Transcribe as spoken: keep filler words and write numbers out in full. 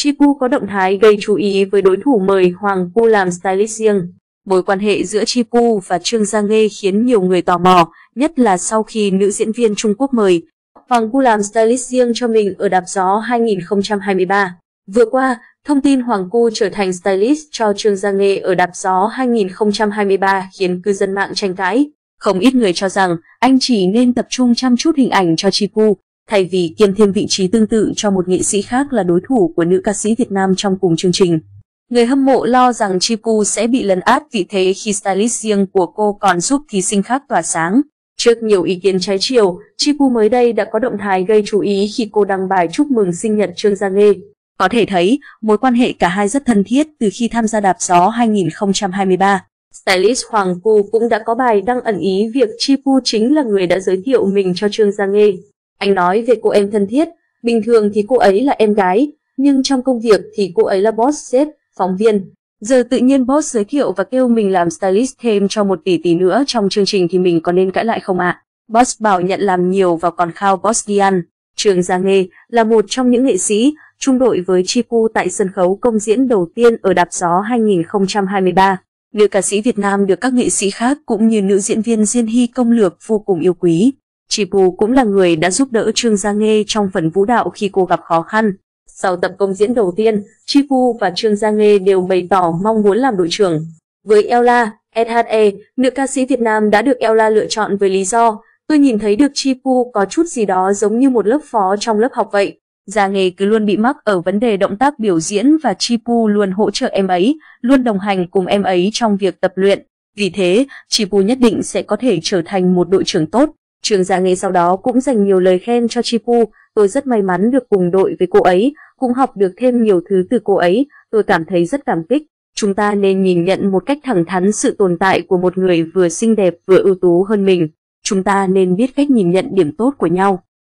Chipu có động thái gây chú ý với đối thủ mời Hoàng Pu làm stylist riêng. Mối quan hệ giữa Chipu và Trương Gia Nghê khiến nhiều người tò mò, nhất là sau khi nữ diễn viên Trung Quốc mời Hoàng Pu làm stylist riêng cho mình ở Đạp Gió hai nghìn không trăm hai mươi ba. Vừa qua, thông tin Hoàng Pu trở thành stylist cho Trương Gia Nghê ở Đạp Gió hai nghìn không trăm hai mươi ba khiến cư dân mạng tranh cãi. Không ít người cho rằng anh chỉ nên tập trung chăm chút hình ảnh cho Chipu, thay vì kiêm thêm vị trí tương tự cho một nghệ sĩ khác là đối thủ của nữ ca sĩ Việt Nam trong cùng chương trình. Người hâm mộ lo rằng Chipu sẽ bị lấn át vị thế khi stylist riêng của cô còn giúp thí sinh khác tỏa sáng. Trước nhiều ý kiến trái chiều, Chipu mới đây đã có động thái gây chú ý khi cô đăng bài chúc mừng sinh nhật Trương Gia Nghê. Có thể thấy, mối quan hệ cả hai rất thân thiết từ khi tham gia Đạp Gió hai nghìn không trăm hai mươi ba. Stylist Hoàng Pu cũng đã có bài đăng ẩn ý việc Chipu chính là người đã giới thiệu mình cho Trương Gia Nghê. Anh nói về cô em thân thiết, bình thường thì cô ấy là em gái, nhưng trong công việc thì cô ấy là boss sếp, phóng viên. Giờ tự nhiên boss giới thiệu và kêu mình làm stylist thêm cho một tỷ tỷ nữa trong chương trình thì mình có nên cãi lại không ạ? Boss bảo nhận làm nhiều và còn khao boss đi ăn. Trương Gia Nghê là một trong những nghệ sĩ chung đội với Chipu tại sân khấu công diễn đầu tiên ở Đạp Gió hai nghìn không trăm hai mươi ba. Nữ ca sĩ Việt Nam được các nghệ sĩ khác cũng như nữ diễn viên Diên Hy công lược vô cùng yêu quý. Chipu cũng là người đã giúp đỡ Trương Gia Nghê trong phần vũ đạo khi cô gặp khó khăn. Sau tập công diễn đầu tiên, Chipu và Trương Gia Nghê đều bày tỏ mong muốn làm đội trưởng. Với Ella, ét hát e, nữ ca sĩ Việt Nam đã được Ella lựa chọn với lý do tôi nhìn thấy được Chipu có chút gì đó giống như một lớp phó trong lớp học vậy. Gia Nghê cứ luôn bị mắc ở vấn đề động tác biểu diễn và Chipu luôn hỗ trợ em ấy, luôn đồng hành cùng em ấy trong việc tập luyện. Vì thế, Chipu nhất định sẽ có thể trở thành một đội trưởng tốt. Trương Gia Nghê sau đó cũng dành nhiều lời khen cho Chipu, tôi rất may mắn được cùng đội với cô ấy, cũng học được thêm nhiều thứ từ cô ấy, tôi cảm thấy rất cảm kích. Chúng ta nên nhìn nhận một cách thẳng thắn sự tồn tại của một người vừa xinh đẹp vừa ưu tú hơn mình. Chúng ta nên biết cách nhìn nhận điểm tốt của nhau.